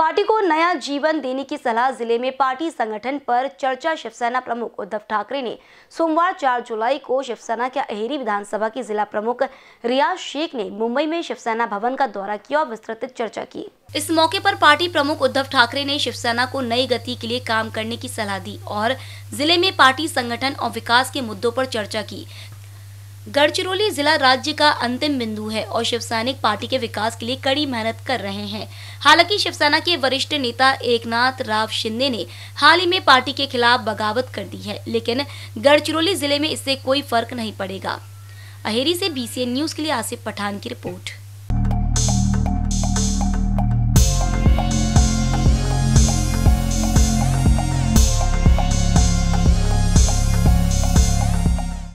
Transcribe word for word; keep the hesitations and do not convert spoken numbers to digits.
Party को नया जीवन देने की सलाह। जिले में पार्टी संगठन पर चर्चा। शिवसेना प्रमुख उद्धव ठाकरे ने सोमवार चार जुलाई को शिवसेना के अहेरी विधानसभा की जिला प्रमुख रियाज शेख ने मुंबई में शिवसेना भवन का दौरा किया और विस्तृत चर्चा की। इस मौके पर पार्टी प्रमुख उद्धव ठाकरे ने शिवसेना को नई गति के लिए काम करने की सलाह दी और जिले में पार्टी संगठन और विकास के मुद्दों पर चर्चा की। गढ़चिरौली जिला राज्य का अंतिम बिंदु है और शिवसैनिक पार्टी के विकास के लिए कड़ी मेहनत कर रहे हैं। हालांकि शिवसेना के वरिष्ठ नेता एकनाथ राव शिंदे ने हाल ही में पार्टी के खिलाफ बगावत कर दी है, लेकिन गढ़चिरौली जिले में इससे कोई फर्क नहीं पड़ेगा। अहेरी से बीसीएन न्यूज के लिए आसिफ पठान की रिपोर्ट।